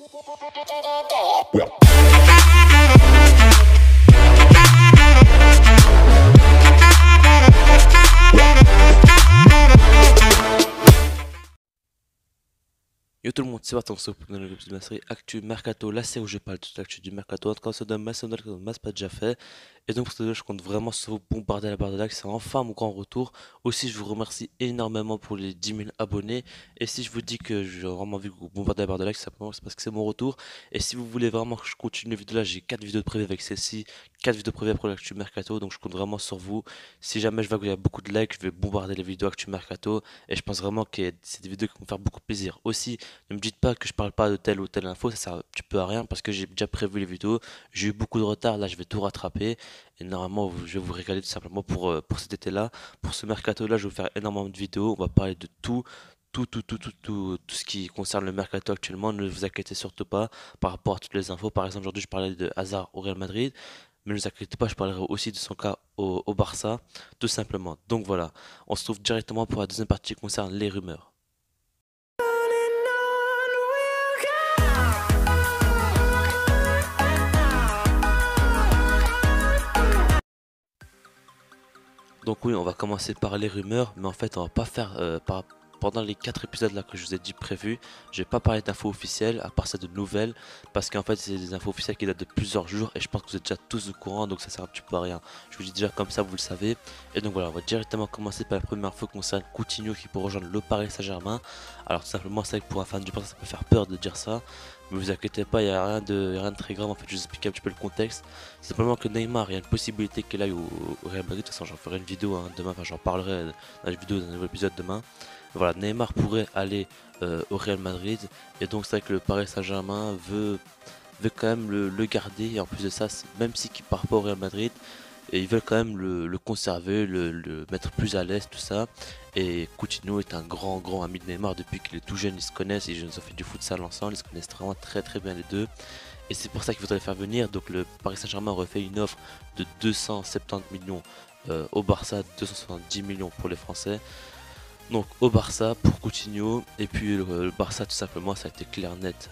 Yo tout le monde, c'est Martin, c'est pour une épisode de ma série Actu Mercato, la série où je parle de toute l'actu du Mercato, en tout cas c'est de masse, masse pas déjà fait. Et donc pour cette vidéo, je compte vraiment sur vous bombarder la barre de like, c'est enfin mon grand retour. Aussi je vous remercie énormément pour les 10 000 abonnés. Et si je vous dis que j'ai vraiment envie que vous bombardez la barre de like, c'est parce que c'est mon retour. Et si vous voulez vraiment que je continue les vidéos là, j'ai 4 vidéos de prévues avec celle-ci, 4 vidéos prévues pour l'actu Mercato, donc je compte vraiment sur vous. Si jamais je vois qu'il y a beaucoup de likes, je vais bombarder les vidéos Actu Mercato. Et je pense vraiment que c'est des vidéos qui vont me faire beaucoup plaisir. Aussi, ne me dites pas que je parle pas de telle ou telle info, ça sert un petit peu à rien parce que j'ai déjà prévu les vidéos. J'ai eu beaucoup de retard, là je vais tout rattraper. Et normalement, je vais vous régaler tout simplement pour cet été-là. Pour ce mercato là, je vais vous faire énormément de vidéos. On va parler de tout ce qui concerne le mercato actuellement. Ne vous inquiétez surtout pas par rapport à toutes les infos. Par exemple, aujourd'hui, je parlais de Hazard au Real Madrid. Mais ne vous inquiétez pas, je parlerai aussi de son cas au Barça, tout simplement. Donc voilà, on se trouve directement pour la deuxième partie qui concerne les rumeurs. Donc oui, on va commencer par les rumeurs, mais en fait on va pas faire pendant les 4 épisodes là que je vous ai dit prévus, je vais pas parler d'infos officielles, à part ça de nouvelles, parce qu'en fait c'est des infos officielles qui datent de plusieurs jours, et je pense que vous êtes déjà tous au courant, donc ça sert un petit peu à rien. Je vous dis déjà comme ça, vous le savez. Et donc voilà, on va directement commencer par la première info concernant Coutinho qui peut rejoindre le Paris Saint-Germain. Alors tout simplement, c'est vrai que pour un fan du Barça ça peut faire peur de dire ça, mais vous inquiétez pas, il n'y a rien de très grave. En fait, je vais vous expliquer un petit peu le contexte. C'est simplement que Neymar, il y a une possibilité qu'il aille au Real Madrid. De toute façon, j'en ferai une vidéo demain, enfin j'en parlerai dans la vidéo d'un nouvel épisode demain. Voilà, Neymar pourrait aller au Real Madrid, et donc c'est vrai que le Paris Saint-Germain veut quand même le garder. Et en plus de ça, même si il part pas au Real Madrid, et ils veulent quand même le conserver, le mettre plus à l'aise, tout ça. Et Coutinho est un grand ami de Neymar depuis qu'il est tout jeune, ils se connaissent, ils ont fait du futsal ensemble, ils se connaissent vraiment très bien les deux. Et c'est pour ça qu'il voudrait les faire venir. Donc le Paris Saint-Germain aurait fait une offre de 270 millions au Barça, 270 millions pour les Français. Donc au Barça pour Coutinho, et puis le Barça tout simplement, ça a été clair net,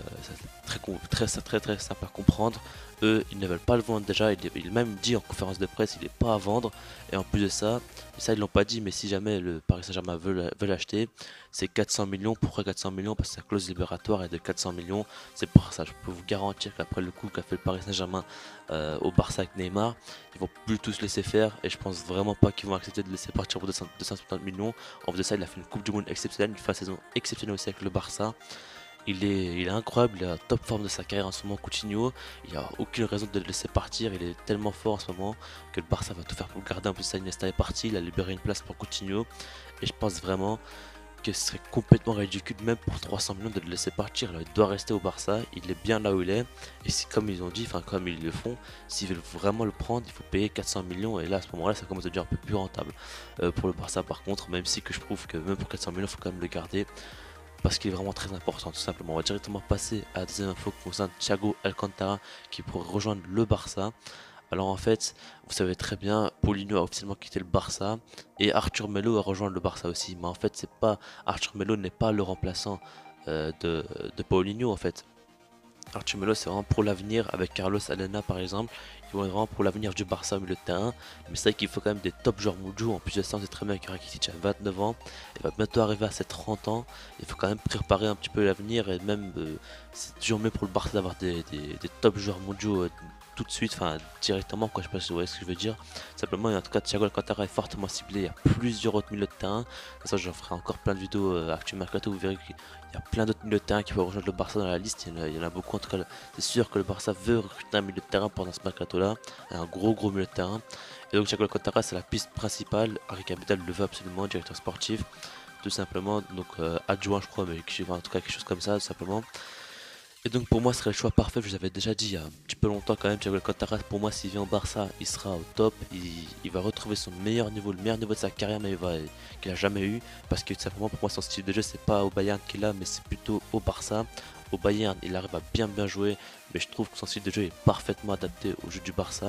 très simple à comprendre. Eux ils ne veulent pas le vendre déjà, il même dit en conférence de presse il n'est pas à vendre. Et en plus de ça, et ça ils l'ont pas dit, mais si jamais le Paris Saint-Germain veut l'acheter, c'est 400 millions. Pourquoi 400 millions? Parce que sa clause libératoire est de 400 millions. C'est pour ça, je peux vous garantir qu'après le coup qu'a fait le Paris Saint-Germain au Barça avec Neymar, ils vont plus tous laisser faire, et je pense vraiment pas qu'ils vont accepter de laisser partir pour 250 millions. En plus de ça, il a fait une Coupe du Monde exceptionnelle, une fin de saison exceptionnelle aussi avec le Barça. Il est incroyable, il est à la top forme de sa carrière en ce moment, Coutinho. Il n'y a aucune raison de le laisser partir, il est tellement fort en ce moment que le Barça va tout faire pour le garder. En plus, Iniesta est parti, il a libéré une place pour Coutinho, et je pense vraiment que ce serait complètement ridicule même pour 300 millions de le laisser partir. Alors, il doit rester au Barça, il est bien là où il est, et si comme ils ont dit, enfin comme ils le font, s'ils veulent vraiment le prendre, il faut payer 400 millions, et là à ce moment là ça commence à devenir un peu plus rentable pour le Barça. Par contre, même si que je trouve que même pour 400 millions il faut quand même le garder, parce qu'il est vraiment très important tout simplement. On va directement passer à la deuxième info qui concerne Thiago Alcantara qui pourrait rejoindre le Barça. Alors en fait, vous savez très bien, Paulinho a officiellement quitté le Barça et Arthur Melo a rejoint le Barça aussi. Mais en fait, c'est pas Arthur Melo n'est pas le remplaçant de Paulinho en fait. Arthur Melo c'est vraiment pour l'avenir, avec Carlos Alena par exemple. Ils vont être vraiment pour l'avenir du Barça au milieu de terrain. Mais c'est vrai qu'il faut quand même des top joueurs mondiaux. En plus de ça, on sait très bien que Rakitic a 29 ans. Il va bientôt arriver à ses 30 ans. Il faut quand même préparer un petit peu l'avenir. Et même, c'est toujours mieux pour le Barça d'avoir des top joueurs mondiaux tout de suite, enfin directement, quoi. Je sais pas si vous voyez ce que je veux dire. Simplement, en tout cas, Thiago Alcantara est fortement ciblé. Il y a plusieurs autres milieux de terrain. Comme ça, j'en ferai encore plein de vidéos Actu Mercato. Vous verrez qu'il y a plein d'autres milieux de terrain qui peuvent rejoindre le Barça dans la liste. Il y en a beaucoup. En tout cas, c'est sûr que le Barça veut recruter un milieu de terrain pendant ce mercato là, un gros milieu de terrain. Et donc Thiago Alcantara c'est la piste principale. Harry Capital le veut absolument, directeur sportif tout simplement, donc adjoint je crois, mais en tout cas quelque chose comme ça tout simplement. Et donc pour moi ce serait le choix parfait. Je vous avais déjà dit il y a un petit peu longtemps quand même, Thiago Alcantara pour moi s'il vient au Barça il sera au top, il va retrouver son meilleur niveau, le meilleur niveau de sa carrière mais qu'il a jamais eu, parce que tout simplement pour moi son style de jeu c'est pas au Bayern qu'il a, mais c'est plutôt au Barça. Au Bayern il arrive à bien jouer, mais je trouve que son style de jeu est parfaitement adapté au jeu du Barça.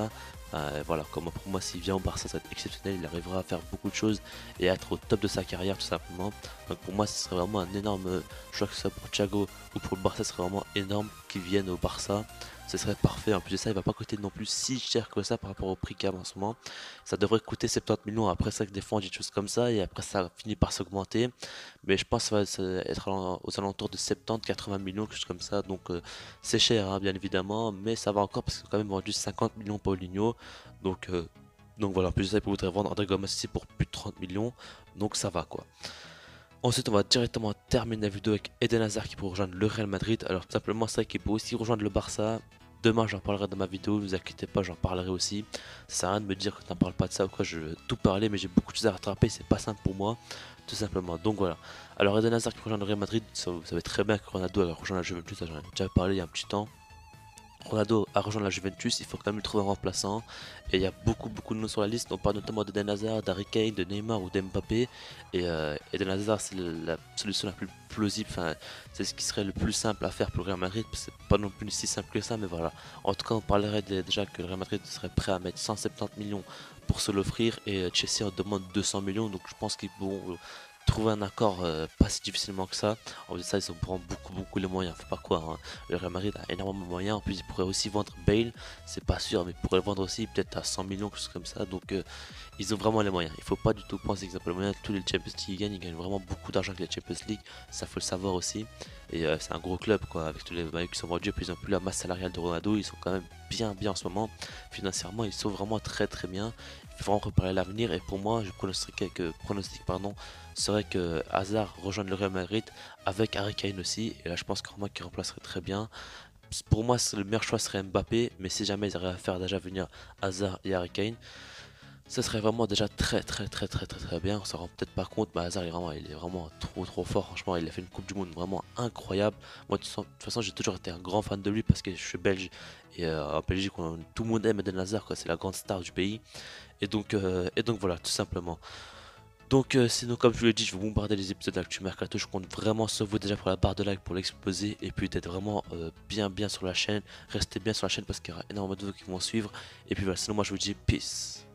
Voilà, comme pour moi, s'il vient au Barça, ça va être exceptionnel. Il arrivera à faire beaucoup de choses et à être au top de sa carrière, tout simplement. Donc pour moi, ce serait vraiment un énorme choix, que ce soit pour Thiago ou pour le Barça, ce serait vraiment énorme qu'il vienne au Barça. Ce serait parfait. En plus de ça, il va pas coûter non plus si cher que ça par rapport au prix qu'il y a en ce moment. Ça devrait coûter 70 millions. Après ça, que des fois, on dit des choses comme ça et après, ça finit par s'augmenter. Mais je pense que ça va être aux alentours de 70-80 millions, quelque chose comme ça. Donc c'est cher, hein, bien évidemment, mais ça va encore parce qu'ils ont quand même vendu 50 millions Paulinho. Donc, euh, donc voilà, en plus de ça, ils voudraient vendre André Gomes aussi pour plus de 30 millions. Donc ça va quoi. Ensuite, on va directement terminer la vidéo avec Eden Hazard qui pourrait rejoindre le Real Madrid. Alors tout simplement, c'est vrai qu'il peut aussi rejoindre le Barça. Demain, j'en parlerai dans ma vidéo, ne vous inquiétez pas, j'en parlerai aussi. Ça sert à rien de me dire que tu n'en parles pas de ça ou quoi, je veux tout parler, mais j'ai beaucoup de choses à rattraper, c'est pas simple pour moi, tout simplement. Donc voilà. Alors Eden Hazard qui rejoint le Real Madrid, vous savez très bien que Ronaldo a rejoint la Juventus, j'en ai déjà parlé il y a un petit temps. Ronaldo a rejoint la Juventus, il faut quand même lui trouver un remplaçant. Et il y a beaucoup de noms sur la liste. On parle notamment d'Eden Hazard, d'Harry Kane, de Neymar ou d'Mbappé. Et Eden Hazard, c'est la solution la plus plausible. Enfin, c'est ce qui serait le plus simple à faire pour le Real Madrid. C'est pas non plus si simple que ça, mais voilà. En tout cas, on parlerait déjà que le Real Madrid serait prêt à mettre 170 millions pour se l'offrir. Et Chelsea en demande 200 millions. Donc je pense qu'ils vont trouver un accord pas si difficilement que ça. En plus de ça, ils ont prend beaucoup les moyens. Faut pas quoi, hein. Le Real Madrid a énormément de moyens. En plus, ils pourraient aussi vendre Bale, c'est pas sûr, mais ils pourraient le vendre aussi peut-être à 100 millions, quelque chose comme ça. Donc, ils ont vraiment les moyens. Il faut pas du tout penser qu'ils ont pas les moyens. Tous les Champions League ils gagnent vraiment beaucoup d'argent avec les Champions League. Ça, faut le savoir aussi. Et c'est un gros club, quoi, avec tous les maillots qui sont vendus. Et puis, ils ont plus la masse salariale de Ronaldo. Ils sont quand même bien en ce moment. Financièrement, ils sont vraiment très bien. Il faut vraiment préparer l'avenir. Et pour moi, je pronostic, pardon, serait que Hazard rejoigne le Real Madrid avec Harry Kane aussi. Et là, je pense vraiment qu'il remplacerait très bien. Pour moi, le meilleur choix serait Mbappé. Mais si jamais ils arrivent à faire déjà venir Hazard et Harry Kane, ça serait vraiment déjà très bien. On s'en rend peut-être pas compte, mais Hazard il est vraiment trop fort. Franchement, il a fait une Coupe du Monde vraiment incroyable. Moi, de toute façon, j'ai toujours été un grand fan de lui parce que je suis belge. Et en Belgique, tout le monde aime Eden Hazard, quoi. C'est la grande star du pays. Et donc voilà, tout simplement. Donc sinon comme je vous l'ai dit, je vais bombarder les épisodes d'Actu Mercato. Je compte vraiment sur vous déjà pour la barre de like pour l'exploser. Et puis d'être vraiment bien sur la chaîne. Restez bien sur la chaîne parce qu'il y aura énormément de vidéos qui vont suivre. Et puis voilà, sinon moi je vous dis peace.